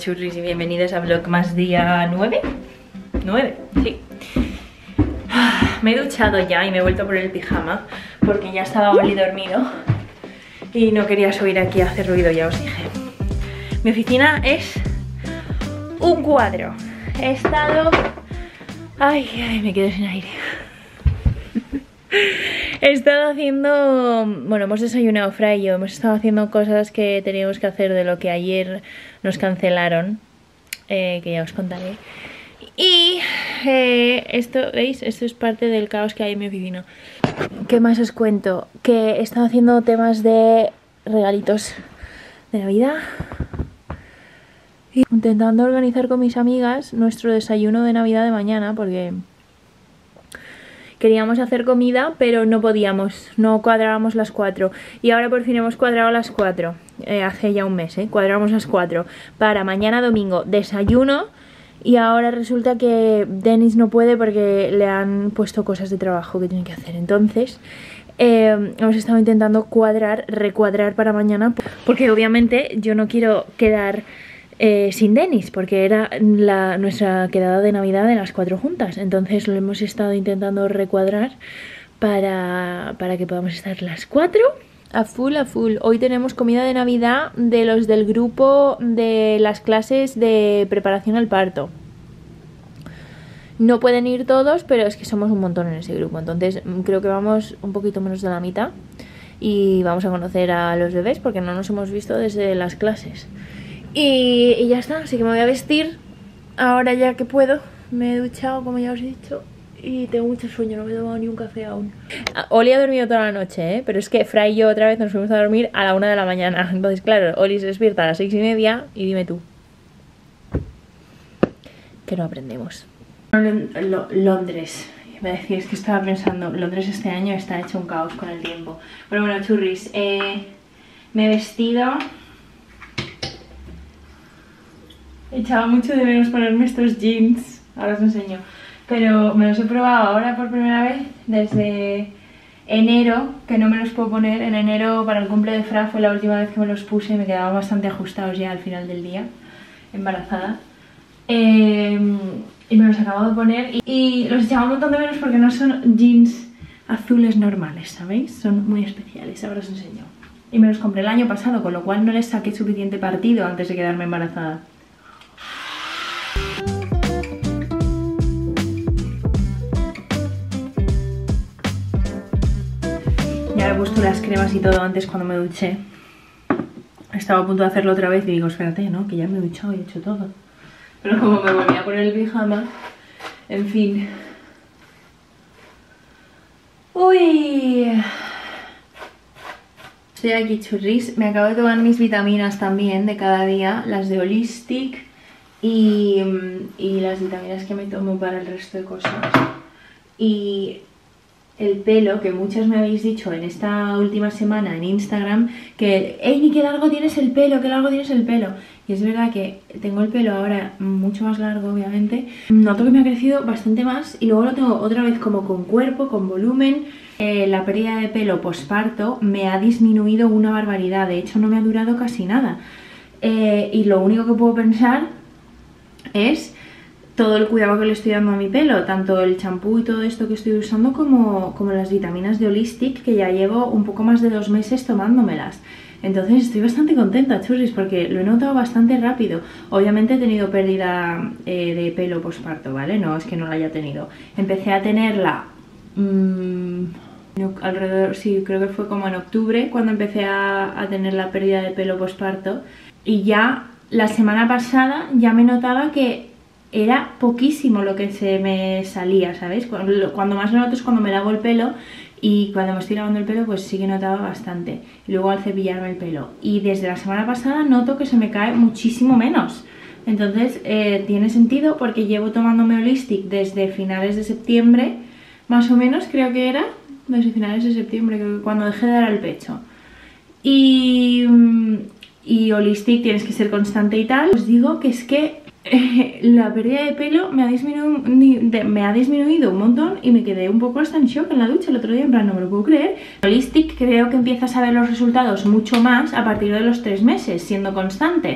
churris y bienvenidos a Vlogmas día 9. 9, sí. Me he duchado ya y me he vuelto a poner el pijama porque ya estaba Oli dormido y no quería subir aquí a hacer ruido, ya os dije. Mi oficina es un cuadro. He estado... Ay, me quedo sin aire. He estado haciendo... Bueno, hemos desayunado Fray y yo. Hemos estado haciendo cosas que teníamos que hacer de lo que ayer nos cancelaron, que ya os contaré. Y esto, ¿veis? Esto es parte del caos que hay en mi oficina. ¿Qué más os cuento? Que he estado haciendo temas de regalitos de Navidad y intentando organizar con mis amigas nuestro desayuno de Navidad de mañana, porque queríamos hacer comida pero no podíamos, no cuadrábamos las 4 y ahora por fin hemos cuadrado las 4, hace ya un mes, cuadramos las 4 para mañana domingo desayuno. Y ahora resulta que Denis no puede porque le han puesto cosas de trabajo que tiene que hacer. Entonces hemos estado intentando recuadrar para mañana, porque obviamente yo no quiero quedar sin Denis, porque era nuestra quedada de Navidad de las 4 juntas. Entonces lo hemos estado intentando recuadrar para que podamos estar las 4 a full, a full. Hoy tenemos comida de Navidad de los del grupo de las clases de preparación al parto. No pueden ir todos, pero es que somos un montón en ese grupo. Entonces creo que vamos un poquito menos de la mitad. Y vamos a conocer a los bebés porque no nos hemos visto desde las clases. Y ya está, así que me voy a vestir ahora ya que puedo. Me he duchado, como ya os he dicho. Y tengo mucho sueño, no me he tomado ni un café aún. Oli ha dormido toda la noche, pero es que Fray y yo otra vez nos fuimos a dormir a la 1 de la mañana. Entonces, claro, Oli se despierta a las 6:30 y dime tú, que no aprendemos. Londres, me decís que estaba pensando, Londres este año está hecho un caos con el tiempo. Pero bueno, churris, me he vestido. Echaba mucho de menos ponerme estos jeans, ahora os enseño. Pero me los he probado ahora por primera vez desde enero, que no me los puedo poner. En enero para el cumple de Fra fue la última vez que me los puse y me quedaban bastante ajustados ya al final del día, embarazada. Y me los acabo de poner y los echaba un montón de menos porque no son jeans azules normales, ¿sabéis? Son muy especiales, ahora os enseño. Y me los compré el año pasado, con lo cual no les saqué suficiente partido antes de quedarme embarazada. Ya he puesto las cremas y todo antes cuando me duché. Estaba a punto de hacerlo otra vez y digo, espérate, ¿no? Que ya me he duchado y he hecho todo. Pero como me volví a poner el pijama, en fin. Uy. Estoy aquí, churris. Me acabo de tomar mis vitaminas también de cada día, las de Holistic y las vitaminas que me tomo para el resto de cosas. Y el pelo, que muchas me habéis dicho en esta última semana en Instagram que ¡ey, ni qué largo tienes el pelo, qué largo tienes el pelo! Y es verdad que tengo el pelo ahora mucho más largo, obviamente. Noto que me ha crecido bastante más y luego lo tengo otra vez como con cuerpo, con volumen. La pérdida de pelo posparto me ha disminuido una barbaridad, de hecho no me ha durado casi nada. Y lo único que puedo pensar es todo el cuidado que le estoy dando a mi pelo, tanto el champú y todo esto que estoy usando como las vitaminas de Holistic, que ya llevo un poco más de 2 meses tomándomelas. Entonces estoy bastante contenta, churris, porque lo he notado bastante rápido. Obviamente he tenido pérdida de pelo posparto, ¿vale? No es que no la haya tenido. Empecé a tenerla alrededor, sí, creo que fue como en octubre cuando empecé a tener la pérdida de pelo posparto. Y ya la semana pasada ya me notaba que era poquísimo lo que se me salía, ¿sabéis? Cuando más lo noto es cuando me lavo el pelo. Y cuando me estoy lavando el pelo pues sí que notaba bastante. Y luego al cepillarme el pelo. Y desde la semana pasada noto que se me cae muchísimo menos. Entonces tiene sentido porque llevo tomándome Holistic desde finales de septiembre. Más o menos creo que era. Desde finales de septiembre, creo que cuando dejé de dar al pecho. Y Holistic tienes que ser constante y tal. Os digo que es que la pérdida de pelo me ha disminuido un montón y me quedé un poco hasta en shock en la ducha el otro día, en plan, no me lo puedo creer. Holistic creo que empiezas a ver los resultados mucho más a partir de los 3 meses, siendo constante.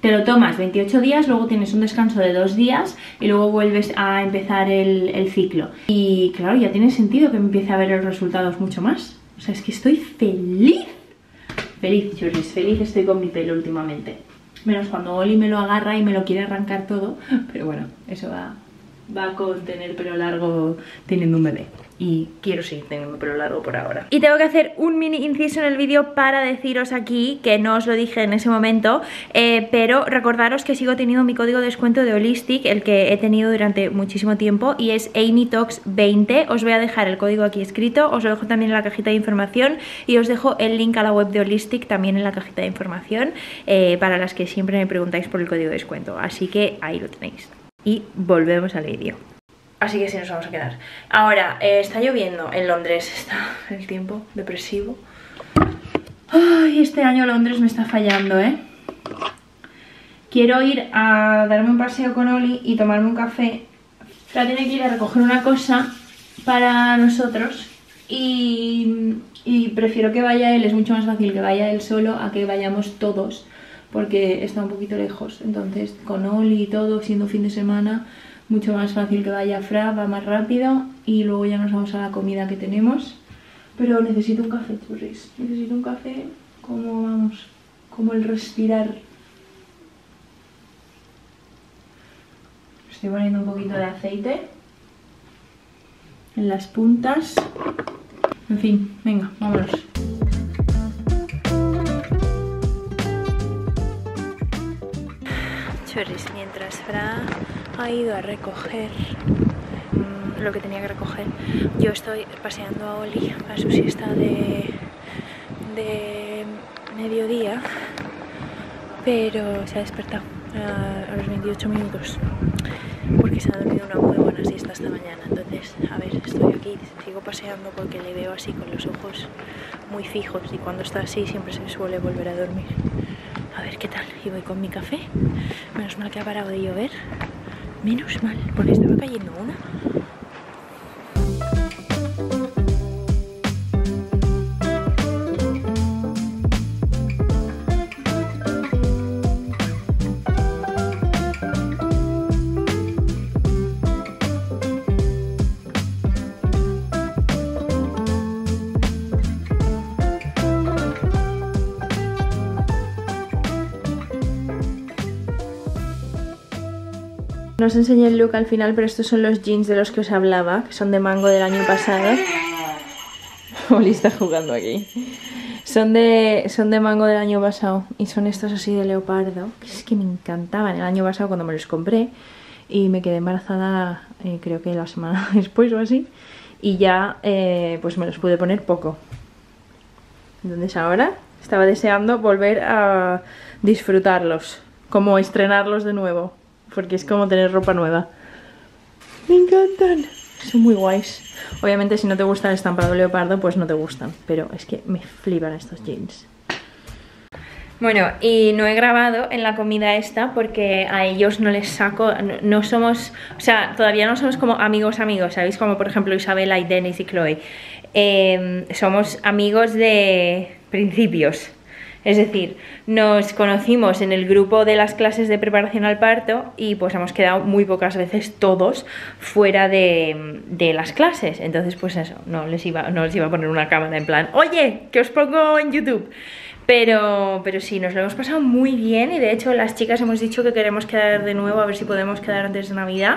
te lo tomas 28 días, luego tienes un descanso de 2 días y luego vuelves a empezar el ciclo. Y claro, ya tiene sentido que empiece a ver los resultados mucho más. O sea, es que estoy feliz. Feliz, churris, feliz estoy con mi pelo últimamente. Menos cuando Oli me lo agarra y me lo quiere arrancar todo. Pero bueno, eso va con tener pelo largo teniendo un bebé. Y quiero seguir teniendo pelo largo por ahora. Y tengo que hacer un mini inciso en el vídeo para deciros aquí, que no os lo dije en ese momento, pero recordaros que sigo teniendo mi código de descuento de Holistic, el que he tenido durante muchísimo tiempo, y es AmyTalks20. Os voy a dejar el código aquí escrito, os lo dejo también en la cajita de información y os dejo el link a la web de Holistic también en la cajita de información, para las que siempre me preguntáis por el código de descuento. Así que ahí lo tenéis. Y volvemos al vídeo. Así que sí, nos vamos a quedar. Ahora, está lloviendo en Londres. Está el tiempo depresivo. Ay, este año Londres me está fallando, ¿eh? Quiero ir a darme un paseo con Oli y tomarme un café. Ahora tiene que ir a recoger una cosa para nosotros. Y prefiero que vaya él. Es mucho más fácil que vaya él solo a que vayamos todos, porque está un poquito lejos. Entonces, con Oli y todo, siendo fin de semana, mucho más fácil que vaya Fra, va más rápido y luego ya nos vamos a la comida que tenemos. Pero necesito un café, churris. Necesito un café como, vamos, como el respirar. Estoy poniendo un poquito de aceite en las puntas. En fin, venga, vámonos. Churris, mientras Fra ha ido a recoger lo que tenía que recoger, yo estoy paseando a Oli a su siesta de mediodía, pero se ha despertado a los 28 minutos porque se ha dormido una muy buena siesta esta mañana. Entonces, a ver, estoy aquí, sigo paseando porque le veo así con los ojos muy fijos y cuando está así siempre se suele volver a dormir. A ver qué tal. Y voy con mi café. Menos mal que ha parado de llover. Menos mal, porque estaba cayendo una. No os enseñé el look al final, pero estos son los jeans de los que os hablaba, que son de Mango del año pasado. Oli está jugando aquí. Son de Mango del año pasado y son estos así de leopardo, que es que me encantaban el año pasado cuando me los compré y me quedé embarazada creo que la semana después o así, y ya pues me los pude poner poco. Entonces ahora estaba deseando volver a disfrutarlos, como estrenarlos de nuevo, porque es como tener ropa nueva. Me encantan, son muy guays. Obviamente si no te gusta el estampado leopardo pues no te gustan, pero es que me flipan estos jeans. Bueno, y no he grabado en la comida esta porque a ellos no les saco, no somos, o sea, todavía no somos como amigos, ¿sabéis? Como por ejemplo Isabela y Denis y Chloe. Somos amigos de principios. Es decir, nos conocimos en el grupo de las clases de preparación al parto y pues hemos quedado muy pocas veces todos fuera de las clases. Entonces pues eso, no les iba a poner una cámara en plan, oye, que os pongo en YouTube. Pero sí, nos lo hemos pasado muy bien y de hecho las chicas hemos dicho que queremos quedar de nuevo, a ver si podemos quedar antes de Navidad.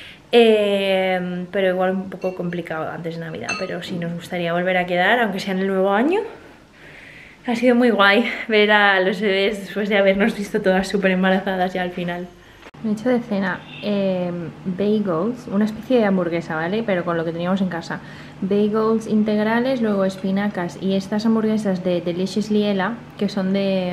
Pero igual un poco complicado antes de Navidad, pero sí nos gustaría volver a quedar, aunque sea en el nuevo año. Ha sido muy guay ver a los bebés después de habernos visto todas súper embarazadas ya al final. Me he hecho de cena bagels, una especie de hamburguesa, ¿vale? Pero con lo que teníamos en casa. Bagels integrales, luego espinacas y estas hamburguesas de Deliciously Ella, que son de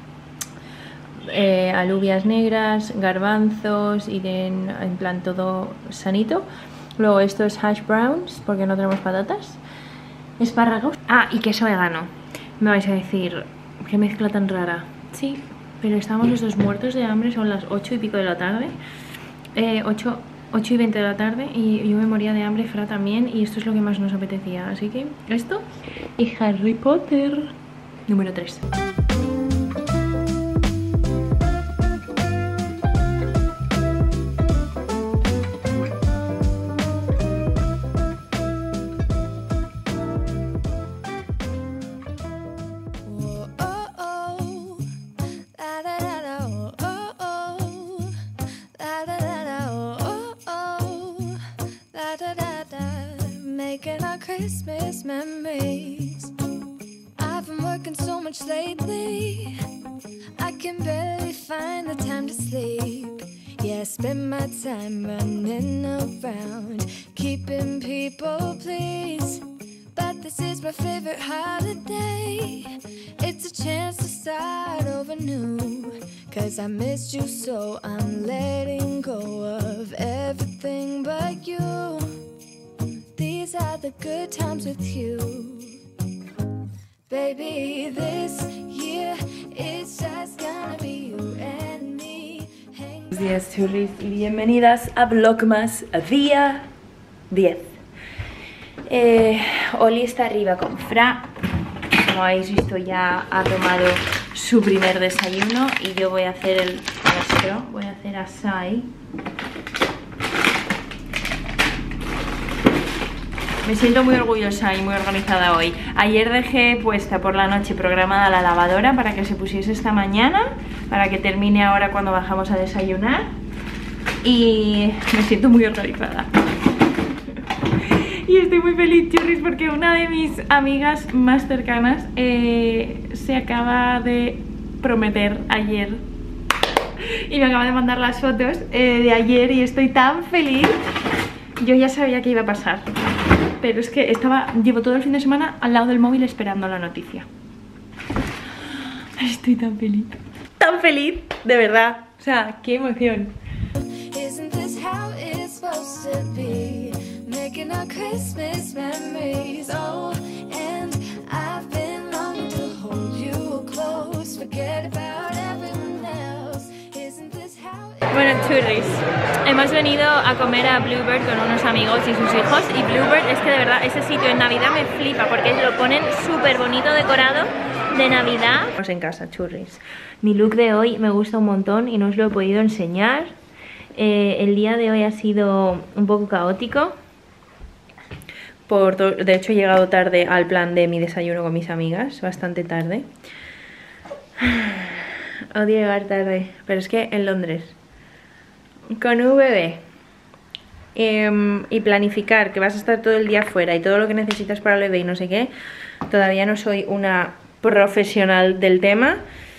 alubias negras, garbanzos y en plan todo sanito. Luego esto es hash browns, porque no tenemos patatas. Espárragos. Ah, y queso vegano. Me vais a decir, qué mezcla tan rara. Sí, pero estamos los dos muertos de hambre, son las 8 y pico de la tarde. 8 y 20 de la tarde y yo me moría de hambre, Fra también, y esto es lo que más nos apetecía. Así que esto y Harry Potter número 3. Christmas memories. I've been working so much lately, I can barely find the time to sleep. Yeah, I spend my time running around, keeping people pleased. But this is my favorite holiday. It's a chance to start over new. Cause I missed you, so I'm letting go of everything but you. These are the good times with you. Baby, this year it's just gonna be you and me. Buenos días, churris, y bienvenidas a Vlogmas día 10. Oli está arriba con Fra. Como habéis visto, ya ha tomado su primer desayuno y yo voy a hacer el nuestro. Voy a hacer açaí. Me siento muy orgullosa y muy organizada hoy. Ayer dejé puesta por la noche programada la lavadora para que se pusiese esta mañana, para que termine ahora cuando bajamos a desayunar. Y me siento muy organizada. Y estoy muy feliz, churris, porque una de mis amigas más cercanas se acaba de prometer ayer. Y me acaba de mandar las fotos de ayer y estoy tan feliz. Yo ya sabía que iba a pasar, pero es que llevo todo el fin de semana al lado del móvil esperando la noticia. Estoy tan feliz, de verdad. O sea, qué emoción. Making our Christmas memories, oh, and I've been longing to hold you close, forget about everyone else. Isn't this how it... Bueno, churris, hemos venido a comer a Bluebird con unos amigos y sus hijos. Y Bluebird, es que de verdad ese sitio en Navidad me flipa porque lo ponen súper bonito decorado de Navidad. Estamos en casa, churris. Mi look de hoy me gusta un montón y no os lo he podido enseñar. El día de hoy ha sido un poco caótico. De hecho he llegado tarde al plan de mi desayuno con mis amigas, bastante tarde. Odio llegar tarde, pero es que en Londres, con un bebé y planificar que vas a estar todo el día fuera y todo lo que necesitas para el bebé y no sé qué, todavía no soy una profesional del tema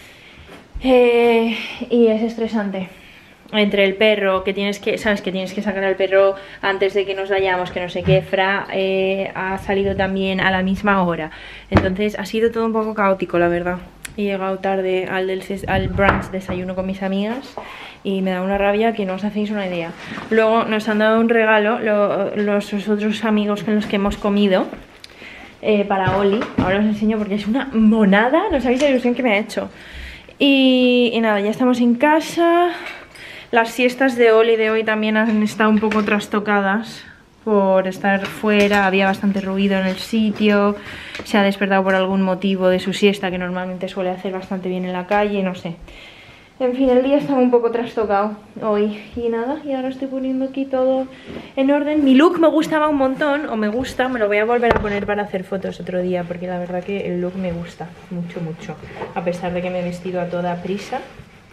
y es estresante. Entre el perro, que tienes que, sabes que tienes que sacar al perro antes de que nos vayamos, que no sé qué, Fra ha salido también a la misma hora. Entonces ha sido todo un poco caótico, la verdad. He llegado tarde al brunch desayuno con mis amigas y me da una rabia que no os hacéis una idea. Luego nos han dado un regalo los otros amigos con los que hemos comido para Oli. Ahora os enseño porque es una monada, no sabéis la ilusión que me ha hecho. Y nada, ya estamos en casa. Las siestas de Oli de hoy también han estado un poco trastocadas por estar fuera, había bastante ruido en el sitio, se ha despertado por algún motivo de su siesta que normalmente suele hacer bastante bien en la calle, no sé. En fin, el día estaba un poco trastocado hoy y nada, y ahora estoy poniendo aquí todo en orden. Mi look me gustaba un montón, o me gusta, me lo voy a volver a poner para hacer fotos otro día, porque la verdad que el look me gusta mucho, mucho, a pesar de que me he vestido a toda prisa.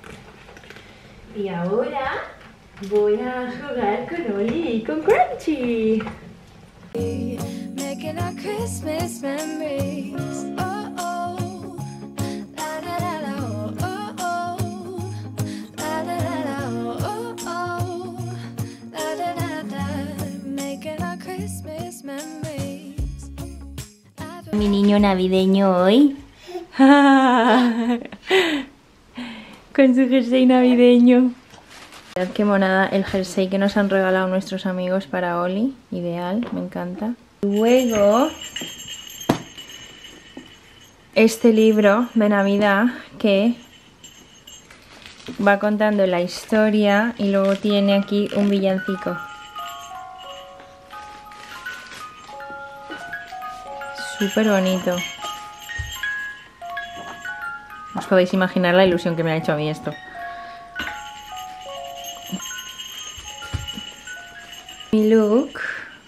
Y ahora voy a jugar con Oli y con Crunchy. Making our Christmas memories. Oh, oh. La, la, la, la, oh, oh, oh. La, la, la, la, oh, oh. La, la, la, la. Making our Christmas memories. Mi niño navideño hoy. Con su jersey navideño. Mirad qué monada el jersey que nos han regalado nuestros amigos para Oli. Ideal, me encanta. Luego, este libro de Navidad que va contando la historia y luego tiene aquí un villancico. Súper bonito. Os podéis imaginar la ilusión que me ha hecho a mí esto. Mi look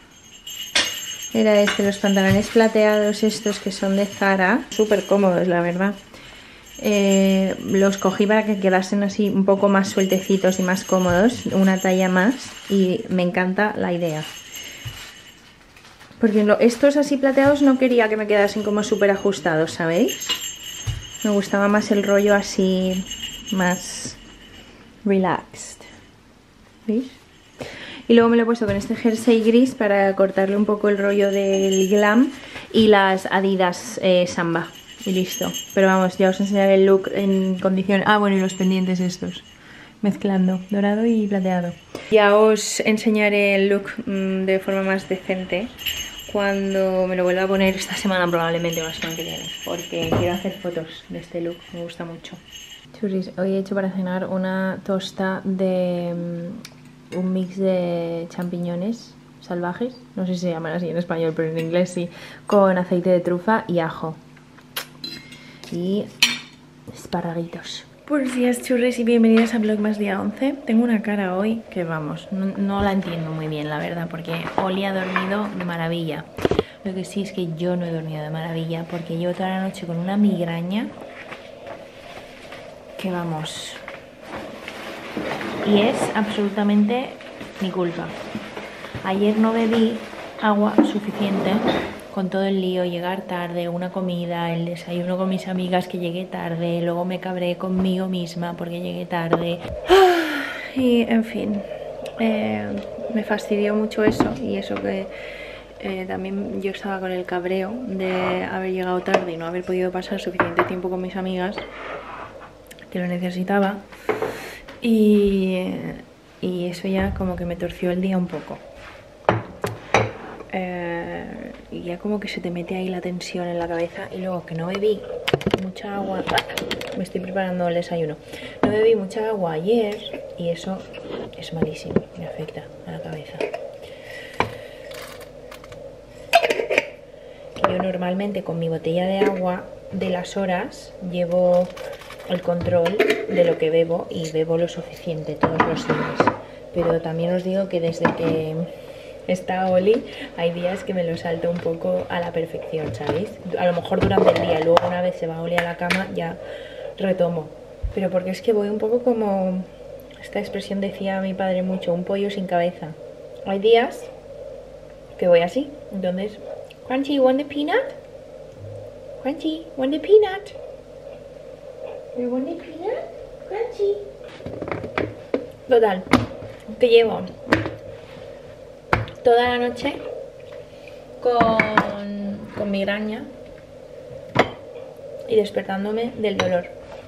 era los pantalones plateados estos que son de Zara. Súper cómodos, la verdad. Los cogí para que quedasen así un poco más sueltecitos y más cómodos, una talla más, y me encanta la idea. Porque estos así plateados no quería que me quedasen como súper ajustados, ¿sabéis? Me gustaba más el rollo así, más relaxed. ¿Veis? Y luego me lo he puesto con este jersey gris para cortarle un poco el rollo del glam y las Adidas Samba. Y listo. Pero vamos, ya os enseñaré el look en condición... Ah, bueno, y los pendientes estos. Mezclando dorado y plateado. Ya os enseñaré el look de forma más decente cuando me lo vuelva a poner esta semana, probablemente, la semana que viene. Porque quiero hacer fotos de este look, me gusta mucho. Churris, hoy he hecho para cenar una tosta de... un mix de champiñones salvajes, no sé si se llaman así en español, pero en inglés sí, con aceite de trufa y ajo y esparraguitos. Buenos días, churres, y bienvenidos a Vlogmas día 11. Tengo una cara hoy que vamos, no la entiendo muy bien, la verdad, porque Oli ha dormido de maravilla. Lo que sí es que yo no he dormido de maravilla porque llevo toda la noche con una migraña que vamos... Y es absolutamente mi culpa. Ayer no bebí agua suficiente con todo el lío, llegar tarde, una comida, el desayuno con mis amigas que llegué tarde, luego me cabré conmigo misma porque llegué tarde. Y en fin, me fastidió mucho eso y eso que también yo estaba con el cabreo de haber llegado tarde y no haber podido pasar suficiente tiempo con mis amigas, que lo necesitaba. Y eso ya como que me torció el día un poco. Y ya como que se te mete ahí la tensión en la cabeza. Y luego que no bebí mucha agua. Me estoy preparando el desayuno. No bebí mucha agua ayer y eso es malísimo. Me afecta a la cabeza. Yo normalmente con mi botella de agua de las horas llevo el control de lo que bebo y bebo lo suficiente todos los días. Pero también os digo que desde que está Oli hay días que me lo salto un poco a la perfección, ¿sabéis? A lo mejor durante el día, luego una vez se va Oli a la cama ya retomo. Pero porque es que voy un poco como... Esta expresión decía mi padre mucho, un pollo sin cabeza. Hay días que voy así, entonces... Crunchy, want the peanut? Crunchy, want the peanut? ¿You want the peanut? Crunchy. Total, que llevo toda la noche con migraña y despertándome del dolor.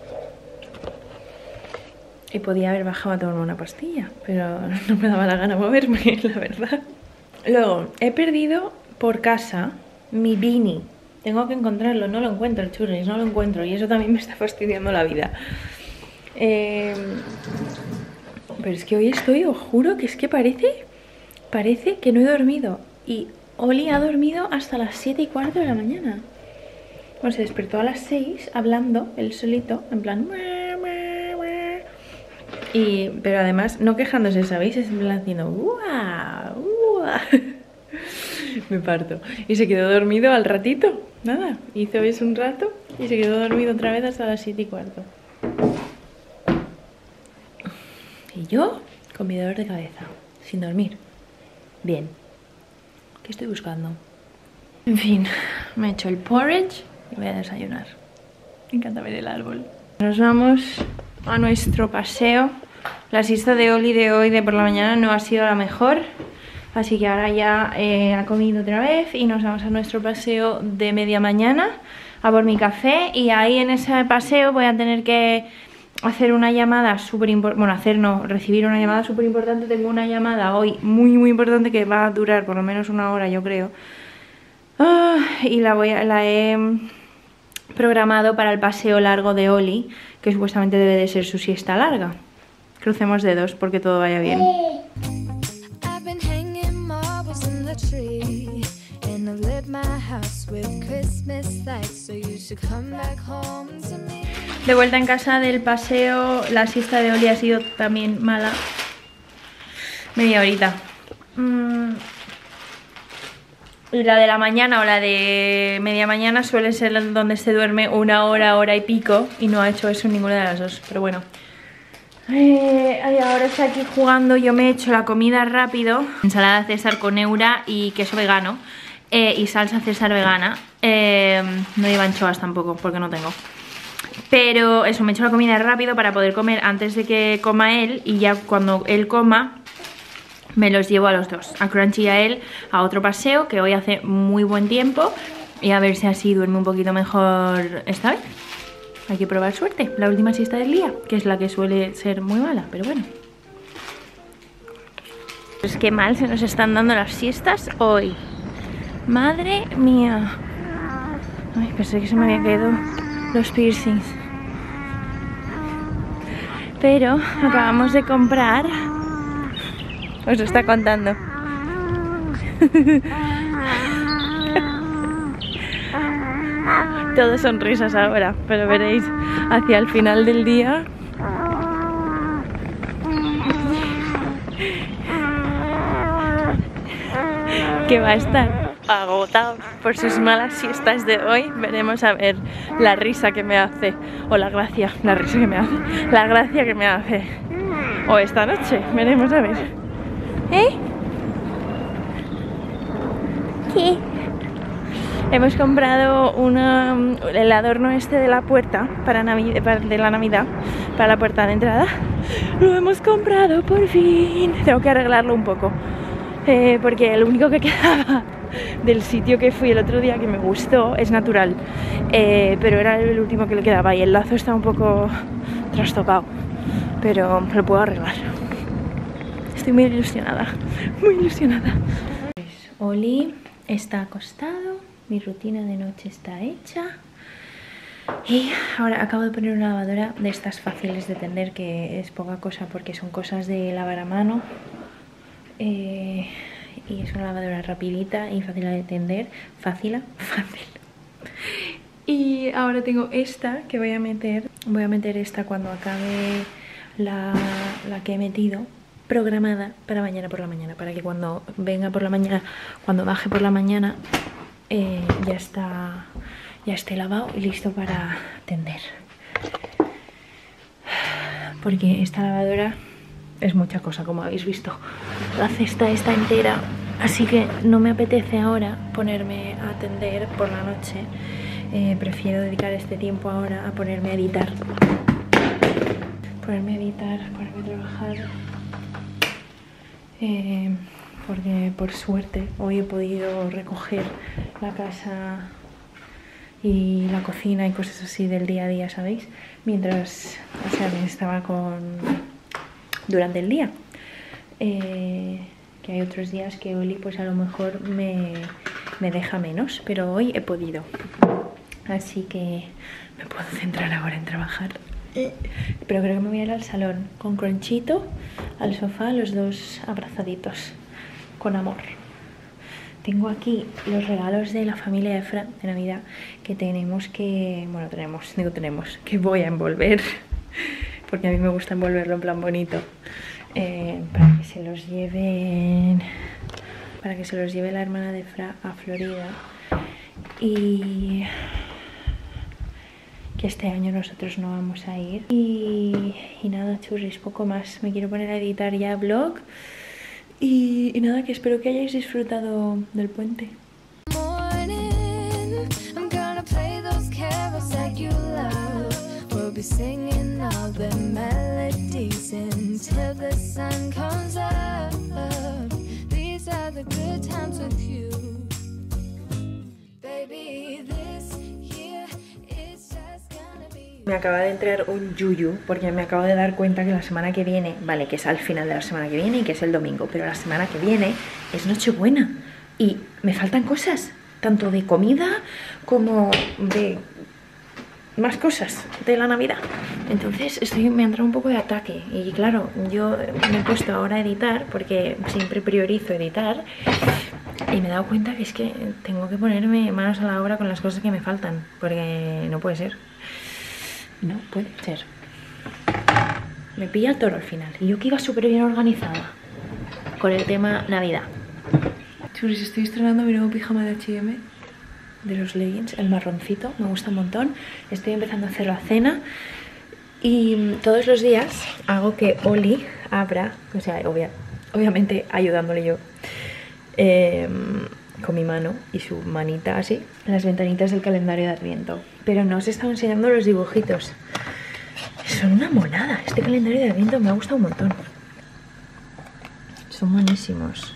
Y podía haber bajado a tomarme una pastilla, pero no me daba la gana moverme, la verdad. Luego, he perdido por casa mi beanie. Tengo que encontrarlo, no lo encuentro, el churris, no lo encuentro. Y eso también me está fastidiando la vida. Pero es que hoy estoy, os juro que es que parece que no he dormido. Y Oli ha dormido hasta las 7:15 de la mañana. Bueno, se despertó a las 6 hablando, él solito, en plan... pero además, no quejándose, ¿sabéis? Es en plan haciendo... Me parto. Y se quedó dormido al ratito. Nada, hizo eso un rato y se quedó dormido otra vez hasta las 7:15. Y yo, con mi dolor de cabeza, sin dormir. Bien. ¿Qué estoy buscando? En fin, me he hecho el porridge y voy a desayunar. Me encanta ver el árbol. Nos vamos a nuestro paseo. La siesta de Oli de hoy de por la mañana no ha sido la mejor. Así que ahora ya ha comido otra vez y nos vamos a nuestro paseo de media mañana a por mi café. Y ahí en ese paseo voy a tener que hacer una llamada súper importante. Bueno, recibir una llamada súper importante. Tengo una llamada hoy muy importante que va a durar por lo menos una hora, yo creo. Y la he programado para el paseo largo de Oli, que supuestamente debe de ser su siesta larga. Crucemos dedos porque todo vaya bien. De vuelta en casa del paseo, la siesta de Oli ha sido también mala. Media horita. Y la de la mañana o la de media mañana suele ser donde se duerme una hora, hora y pico. Y no ha hecho eso ninguna de las dos, pero bueno. Ahora está aquí jugando. Yo me he hecho la comida rápido. Ensalada César con Eura y queso vegano. y salsa César vegana. No lleva anchoas tampoco, porque no tengo. Pero eso, me he hecho la comida rápido para poder comer antes de que coma él. Y ya cuando él coma, me los llevo a los dos, a Crunchy y a él, a otro paseo, que hoy hace muy buen tiempo. Y a ver si así duerme un poquito mejor esta vez. Hay que probar suerte. La última siesta del día, que es la que suele ser muy mala, pero bueno. Pues qué mal se nos están dando las siestas hoy. Madre mía. Ay, pensé que se me habían caído los piercings. Pero acabamos de comprar. Os lo está contando. Todo sonrisas ahora, pero veréis hacia el final del día que va a estar agotado por sus malas siestas de hoy. Veremos a ver la risa que me hace, o la gracia, la risa que me hace, la gracia que me hace, o esta noche, veremos a ver. ¿Qué? Hemos comprado el adorno este de la puerta de la Navidad, para la puerta de entrada. Lo hemos comprado por fin. Tengo que arreglarlo un poco, porque lo único que quedaba del sitio que fui el otro día que me gustó es natural, pero era el último que le quedaba y el lazo está un poco trastocado, pero lo puedo arreglar. Estoy muy ilusionada, muy ilusionada. Pues Oli está acostado. Mi rutina de noche está hecha. Y ahora acabo de poner una lavadora de estas fáciles de tender, que es poca cosa porque son cosas de lavar a mano. Y es una lavadora rapidita y fácil de tender. Fácil. Y ahora tengo esta que voy a meter. Voy a meter esta cuando acabe la que he metido, programada para mañana por la mañana, para que cuando venga por la mañana, cuando baje por la mañana, ya esté lavado y listo para tender. Porque esta lavadora es mucha cosa, como habéis visto. La cesta está entera, así que no me apetece ahora ponerme a tender por la noche. Prefiero dedicar este tiempo ahora a ponerme a editar. Ponerme a trabajar. Porque por suerte hoy he podido recoger la casa y la cocina y cosas así del día a día, ¿sabéis? Mientras, o sea, estaba durante el día. Que hay otros días que Oli pues a lo mejor me deja menos, pero hoy he podido. Así que me puedo centrar ahora en trabajar. Pero creo que me voy a ir al salón con Cronchito, al sofá, los dos abrazaditos, con amor. Tengo aquí los regalos de la familia de Fran de Navidad que tenemos que... Bueno, que voy a envolver, porque a mí me gusta envolverlo en plan bonito, para que se los lleve la hermana de Fran a Florida. Y que este año nosotros no vamos a ir. Y nada, churris, poco más. Me quiero poner a editar ya vlog. Y nada, que espero que hayáis disfrutado del puente. Me acaba de entrar un yuyu porque me acabo de dar cuenta que la semana que viene, vale, que es al final de la semana que viene y que es el domingo, pero la semana que viene es Nochebuena y me faltan cosas, tanto de comida como de más cosas de la Navidad. Entonces me ha entrado un poco de ataque y claro, yo me he puesto ahora a editar porque siempre priorizo editar y me he dado cuenta que es que tengo que ponerme manos a la obra con las cosas que me faltan, porque no puede ser. No puede ser. Me pilla el toro al final. Y yo que iba súper bien organizada con el tema Navidad. Churis, estoy estrenando mi nuevo pijama de H&M, de los leggings, el marroncito. Me gusta un montón. Estoy empezando a hacer la cena. Y todos los días hago que Oli abra, o sea, obviamente ayudándole yo, con mi mano y su manita así, las ventanitas del calendario de Adviento. Pero no os he estado enseñando los dibujitos. Son una monada. Este calendario de Adviento me ha gustado un montón. Son buenísimos.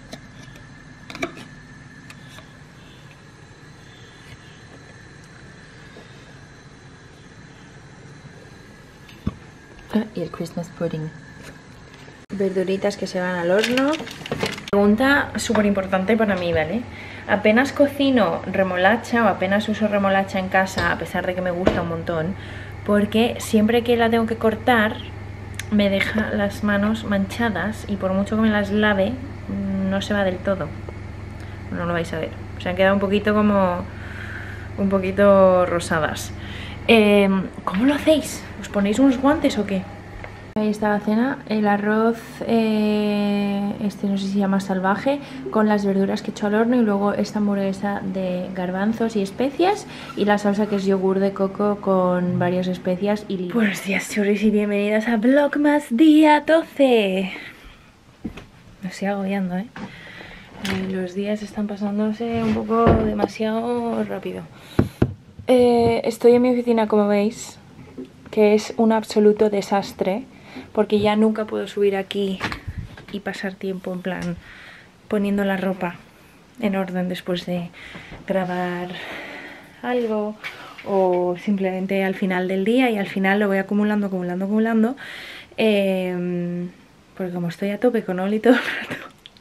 Y el Christmas pudding. Verduritas que se van al horno. Pregunta súper importante para mí, ¿vale? Apenas cocino remolacha o apenas uso remolacha en casa, a pesar de que me gusta un montón, porque siempre que la tengo que cortar me deja las manos manchadas y por mucho que me las lave no se va del todo. No lo vais a ver. O sea, han quedado un poquito como... un poquito rosadas. ¿Cómo lo hacéis? ¿Os ponéis unos guantes o qué? Ahí está la cena, el arroz, este no sé si se llama salvaje, con las verduras que he hecho al horno y luego esta hamburguesa de garbanzos y especias y la salsa que es yogur de coco con varias especias y limón. Buenos días, churris, y bienvenidas a Vlogmas día 12. Me estoy agobiando, ¿eh? Los días están pasándose un poco demasiado rápido. Estoy en mi oficina, como veis, que es un absoluto desastre, porque ya nunca puedo subir aquí y pasar tiempo en plan poniendo la ropa en orden después de grabar algo o simplemente al final del día, y al final lo voy acumulando, porque como estoy a tope con Oli todo el rato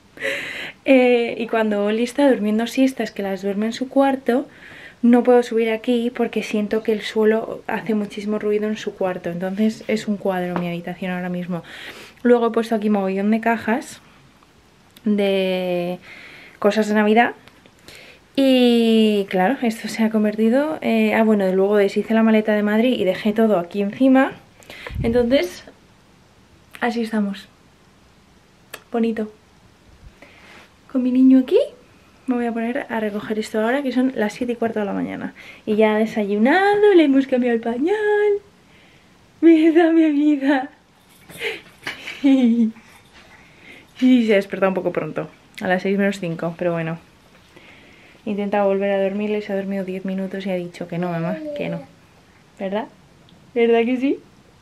y cuando Oli está durmiendo siestas que las duerme en su cuarto, no puedo subir aquí porque siento que el suelo hace muchísimo ruido en su cuarto. Entonces es un cuadro mi habitación ahora mismo. Luego he puesto aquí mogollón de cajas de cosas de Navidad. Y claro, esto se ha convertido... bueno, luego deshice la maleta de Madrid y dejé todo aquí encima. Entonces, así estamos. Bonito. Con mi niño aquí. Me voy a poner a recoger esto ahora, que son las 7:15 de la mañana. Y ya ha desayunado, le hemos cambiado el pañal. Mira, mi vida. Y se ha despertado un poco pronto, a las 6 menos 5, pero bueno. He intentado volver a dormirle, se ha dormido 10 minutos y ha dicho que no, mamá, que no. ¿Verdad? ¿Verdad que sí?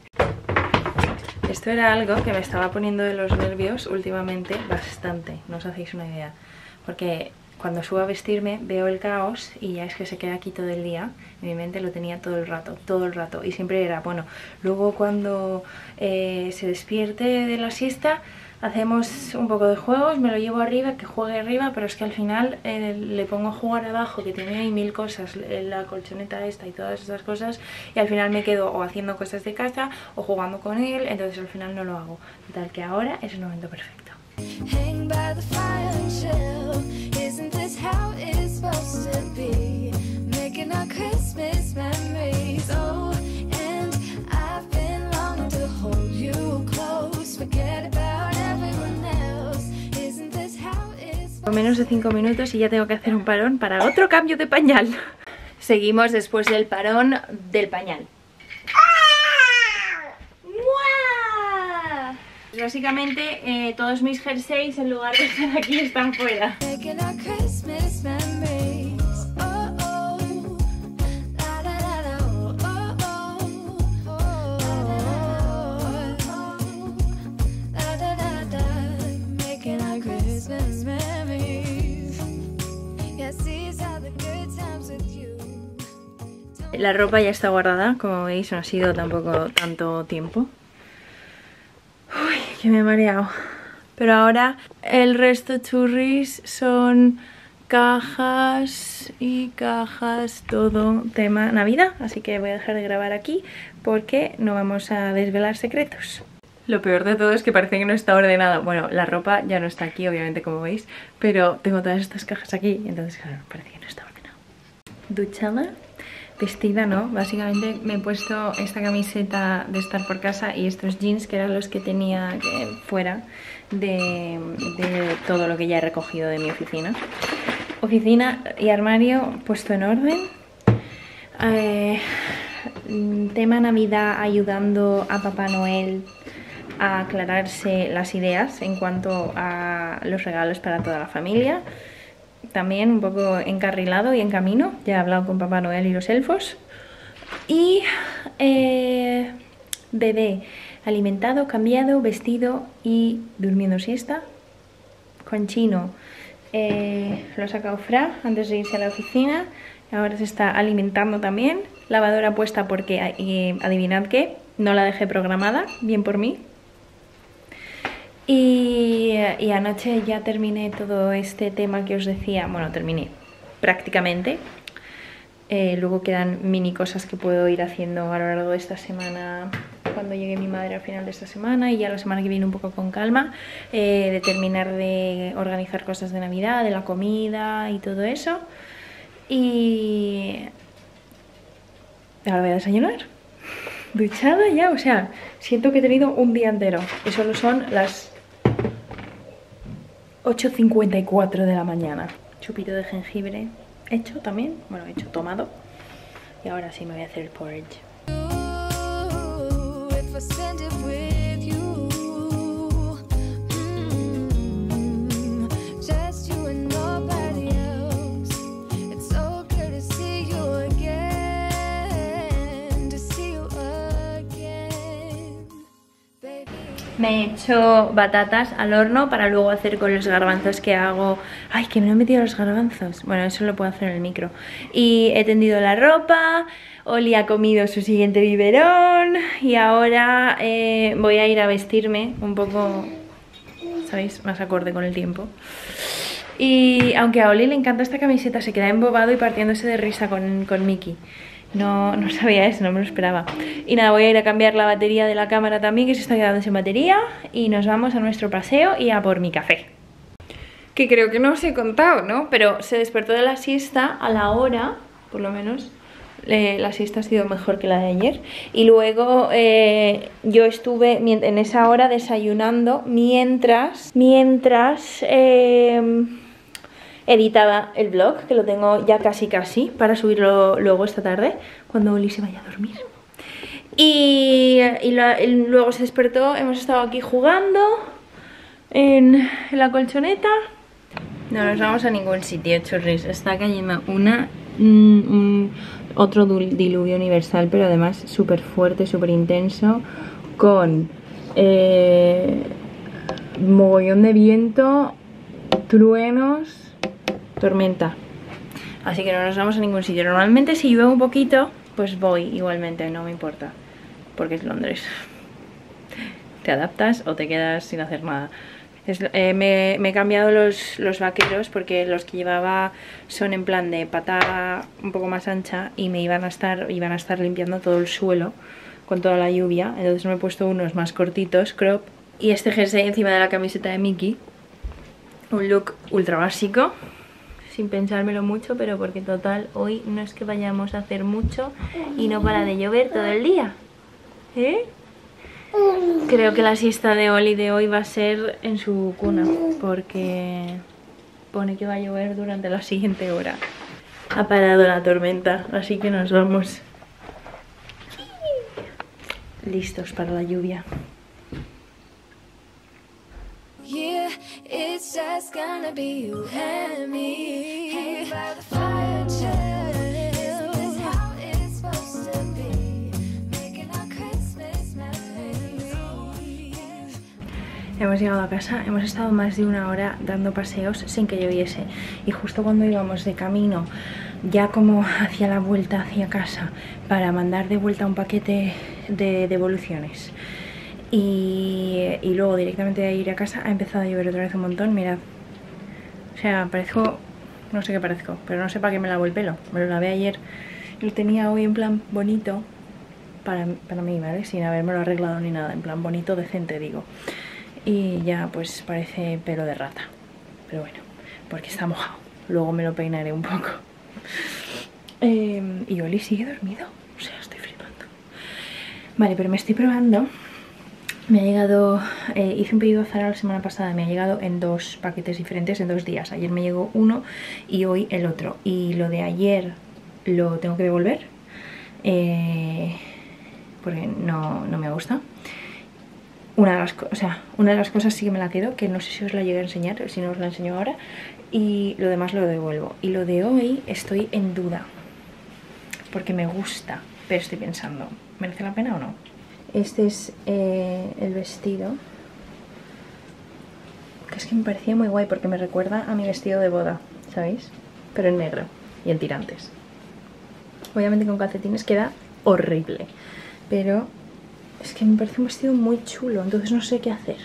Esto era algo que me estaba poniendo de los nervios últimamente bastante, no os hacéis una idea. Porque cuando subo a vestirme veo el caos y ya es que se queda aquí todo el día. En mi mente lo tenía todo el rato. Y siempre era, bueno, luego cuando se despierte de la siesta hacemos un poco de juegos, me lo llevo arriba, que juegue arriba, pero es que al final le pongo a jugar abajo, que tiene ahí 1000 cosas, la colchoneta esta y todas esas cosas, y al final me quedo o haciendo cosas de casa o jugando con él, entonces al final no lo hago. Total, que ahora es el momento perfecto. Hang by the fire and chill. Isn't this how it's supposed to be? Making our Christmas memories. Oh, and I've been longing to hold you close. Forget about everyone else. Isn't this how it's supposed to be? Menos de 5 minutos y ya tengo que hacer un parón para otro cambio de pañal. Seguimos después del parón del pañal. Básicamente todos mis jerseys, en lugar de estar aquí, están fuera. La ropa ya está guardada, como veis, no ha sido tampoco tanto tiempo. Uy, que me he mareado. Pero ahora el resto, churris, son cajas y cajas, todo tema Navidad. Así que voy a dejar de grabar aquí porque no vamos a desvelar secretos. Lo peor de todo es que parece que no está ordenado. Bueno, la ropa ya no está aquí, obviamente, como veis, pero tengo todas estas cajas aquí, entonces claro, parece que no está ordenado. Duchada. Vestida, ¿no? Básicamente me he puesto esta camiseta de estar por casa y estos jeans que eran los que tenía fuera de todo lo que ya he recogido de mi oficina. Oficina y armario puesto en orden. Tema Navidad, ayudando a Papá Noel a aclararse las ideas en cuanto a los regalos para toda la familia. también un poco encarrilado y en camino. Ya he hablado con Papá Noel y los elfos. Y bebé alimentado, cambiado, vestido y durmiendo siesta. Con Chino lo ha sacado Fra antes de irse a la oficina. Ahora se está alimentando también. Lavadora puesta porque, adivinad qué, no la dejé programada, bien por mí. Y anoche ya terminé todo este tema que os decía. Bueno, terminé prácticamente. Luego quedan mini cosas que puedo ir haciendo a lo largo de esta semana, cuando llegue mi madre al final de esta semana, y ya la semana que viene un poco con calma, de terminar de organizar cosas de Navidad, de la comida y todo eso. Y ahora voy a desayunar, duchada ya, o sea, siento que he tenido un día entero y solo son las 8:54 de la mañana. Chupito de jengibre hecho también, bueno, hecho, tomado. Y ahora sí me voy a hacer el porridge. Me he hecho batatas al horno para luego hacer con los garbanzos que hago. Ay, que me he metido los garbanzos. Bueno, eso lo puedo hacer en el micro. Y he tendido la ropa. Oli ha comido su siguiente biberón. Y ahora voy a ir a vestirme un poco, ¿sabéis? Más acorde con el tiempo. Y aunque a Oli le encanta esta camiseta, se queda embobado y partiéndose de risa con Mickey. No sabía eso, no me lo esperaba. Y nada, voy a ir a cambiar la batería de la cámara también, que se está quedando sin batería. Y nos vamos a nuestro paseo y a por mi café. Que creo que no os he contado, ¿no? Pero se despertó de la siesta a la hora, por lo menos. La siesta ha sido mejor que la de ayer. Y luego yo estuve en esa hora desayunando mientras editaba el vlog, que lo tengo ya casi para subirlo luego esta tarde, cuando Oli se vaya a dormir. Y luego se despertó, hemos estado aquí jugando en la colchoneta. No nos vamos a ningún sitio, churris. Está cayendo otro diluvio universal, pero además súper fuerte, súper intenso, con mogollón de viento, truenos, tormenta. Así que no nos vamos a ningún sitio. Normalmente si llueve un poquito, pues voy igualmente, no me importa, porque es Londres. Te adaptas o te quedas sin hacer nada. Me he cambiado los vaqueros porque los que llevaba son en plan de pata un poco más ancha y me iban a estar limpiando todo el suelo con toda la lluvia. Entonces me he puesto unos más cortitos, crop, y este jersey encima de la camiseta de Mickey. Un look ultra básico, sin pensármelo mucho, pero porque total hoy no es que vayamos a hacer mucho y no para de llover todo el día, ¿eh? Creo que la siesta de Oli de hoy va a ser en su cuna, porque pone que va a llover durante la siguiente hora. Ha parado la tormenta, así que nos vamos. Listos para la lluvia. Yeah, it's just gonna be you and me. Hanging by the fire, chill. This is how it's supposed to be. Making our Christmas memories. Hemos llegado a casa, hemos estado más de una hora dando paseos sin que lloviese. Y justo cuando íbamos de camino, ya como hacia la vuelta hacia casa, para mandar de vuelta un paquete de devoluciones. Y luego directamente de ir a casa ha empezado a llover otra vez un montón, mirad. O sea, parezco, no sé qué parezco, pero no sé para qué me lavo el pelo. Me lo lavé ayer, lo tenía hoy en plan bonito para mí, ¿vale? Sin habérmelo arreglado ni nada, en plan bonito, decente, digo. Y ya pues parece pelo de rata, pero bueno, porque está mojado. Luego me lo peinaré un poco. Y Oli sigue dormido, o sea, estoy flipando. Vale, pero me estoy probando. Me ha llegado, hice un pedido a Zara la semana pasada, me ha llegado en 2 paquetes diferentes en 2 días. Ayer me llegó uno y hoy el otro. Y lo de ayer lo tengo que devolver, porque no me gusta. Una de las cosas sí que me la quedo, que no sé si os la llegué a enseñar, si no os la enseño ahora. y lo demás lo devuelvo. Y lo de hoy estoy en duda, porque me gusta, pero estoy pensando, ¿merece la pena o no? Este es el vestido, que es que me parecía muy guay porque me recuerda a mi vestido de boda, ¿sabéis? Pero en negro y en tirantes. Obviamente con calcetines queda horrible, pero es que me parece un vestido muy chulo, entonces no sé qué hacer.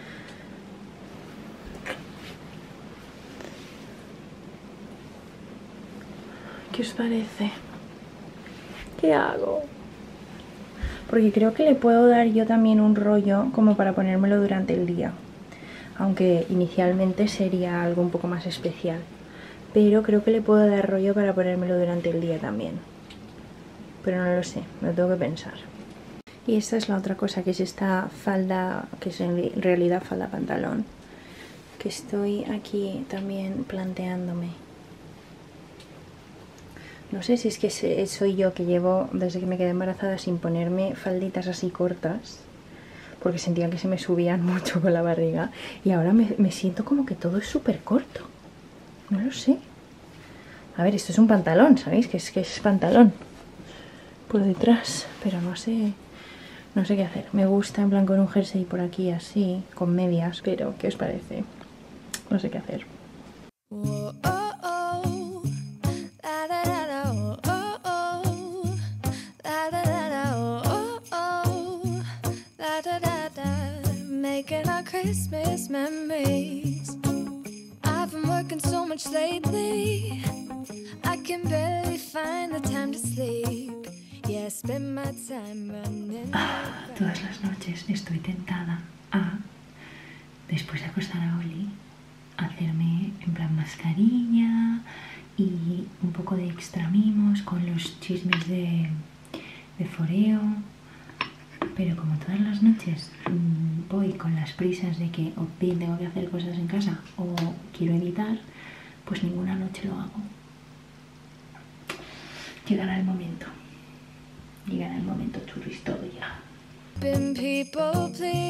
¿Qué os parece? ¿Qué hago? Porque creo que le puedo dar yo también un rollo como para ponérmelo durante el día. Aunque inicialmente sería algo un poco más especial. Pero creo que le puedo dar rollo para ponérmelo durante el día también. Pero no lo sé, me lo tengo que pensar. Y esta es la otra cosa, que es esta falda, que es en realidad falda pantalón. Que estoy aquí también planteándome. No sé si es que soy yo que llevo desde que me quedé embarazada sin ponerme falditas así cortas, porque sentía que se me subían mucho con la barriga, y ahora me siento como que todo es súper corto. No lo sé. A ver, esto es un pantalón, ¿sabéis? Que es pantalón por detrás, pero no sé qué hacer. Me gusta en plan con un jersey por aquí así, con medias, pero ¿qué os parece? No sé qué hacer. Making our Christmas memories. I've been working so much lately, I can barely find the time to sleep. Yeah, spend my time running. Todas las noches estoy tentada a, después de acostar a Oli, hacerme en plan mascarilla y un poco de extra mimos con los chismes de foreo. Pero como todas las noches voy con las prisas de que o bien tengo que hacer cosas en casa o quiero editar, pues ninguna noche lo hago. Llegará el momento, churris, todo llega. Me encanta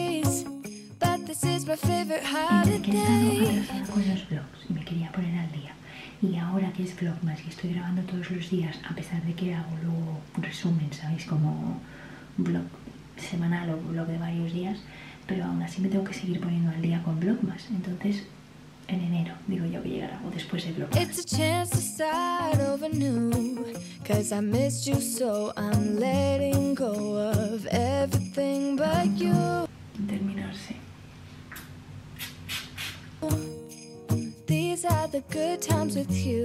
con los vlogs y me quería poner al día. Y ahora que es Vlogmas y estoy grabando todos los días, a pesar de que hago luego un resumen, ¿sabéis? Como vlog semanal o vlog de varios días, pero aún así me tengo que seguir poniendo al día con Vlogmas. Entonces, en enero, digo yo que llegará, o después de Vlogmas. It's a chance to start over new, 'cause I missed you so I'm letting go of everything but you. Terminarse. These are the good times with you.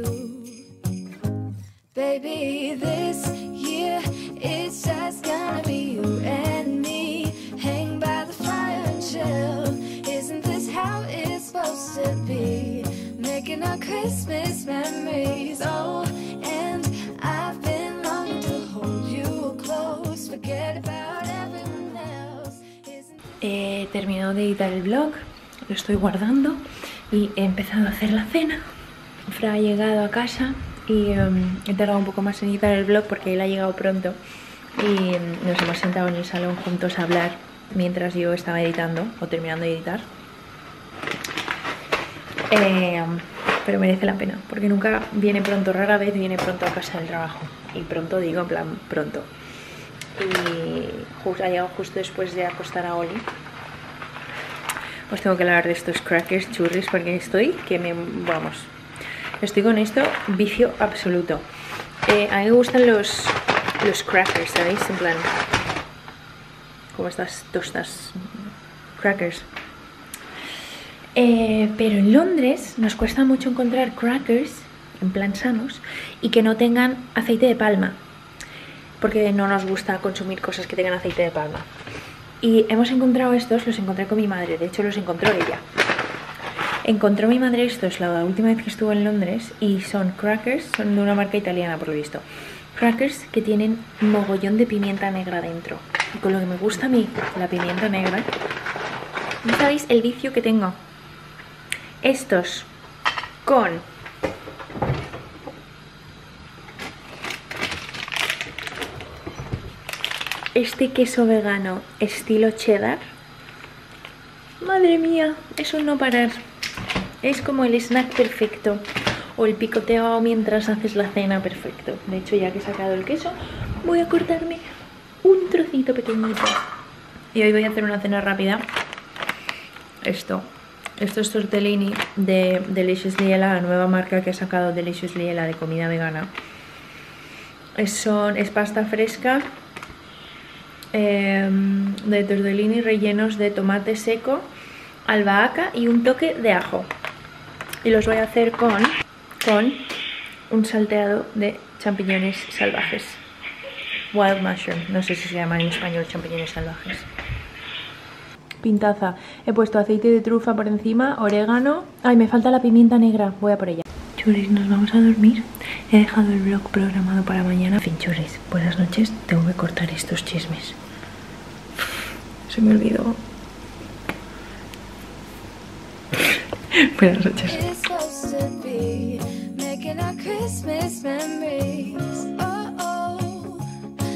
Baby, this year it's just gonna be you and me. Hang by the fire and chill. Isn't this how it's supposed to be? Making our Christmas memories. Oh, and I've been longing to hold you close. Forget about everyone else. He terminado de editar el vlog, lo estoy guardando y he empezado a hacer la cena. Fra ha llegado a casa y he tardado un poco más en editar el vlog porque él ha llegado pronto y nos hemos sentado en el salón juntos a hablar mientras yo estaba editando o terminando de editar. Pero merece la pena porque nunca viene pronto, rara vez viene pronto a casa del trabajo, y pronto digo en plan pronto, y ha llegado justo después de acostar a Oli. Os tengo que hablar de estos crackers, churris, porque estoy con esto vicio absoluto. A mí me gustan los crackers, ¿sabéis? En plan, como estas tostas crackers. Pero en Londres nos cuesta mucho encontrar crackers en plan sanos y que no tengan aceite de palma, porque no nos gusta consumir cosas que tengan aceite de palma. Y hemos encontrado estos, los encontré con mi madre, de hecho los encontró ella. Encontró mi madre estos la última vez que estuvo en Londres y son crackers, son de una marca italiana por lo visto. Crackers que tienen mogollón de pimienta negra dentro. Y con lo que me gusta a mí la pimienta negra, ¿no sabéis el vicio que tengo? Estos con este queso vegano estilo cheddar. Madre mía, es un no parar. Es como el snack perfecto o el picoteo mientras haces la cena perfecto. De hecho, ya que he sacado el queso, voy a cortarme un trocito pequeñito. Y hoy voy a hacer una cena rápida. Esto es tortellini de Deliciously Ella, la nueva marca que ha sacado Deliciously Ella de comida vegana. Es pasta fresca de tortellini rellenos de tomate seco, albahaca y un toque de ajo. Y los voy a hacer con un salteado de champiñones salvajes. Wild mushroom, no sé si se llaman en español champiñones salvajes. Pintaza, he puesto aceite de trufa por encima, orégano. Ay, me falta la pimienta negra, voy a por ella. Churis, nos vamos a dormir. He dejado el vlog programado para mañana. En fin, churis, buenas noches. Tengo que cortar estos chismes. Se me olvidó. Buenas noches.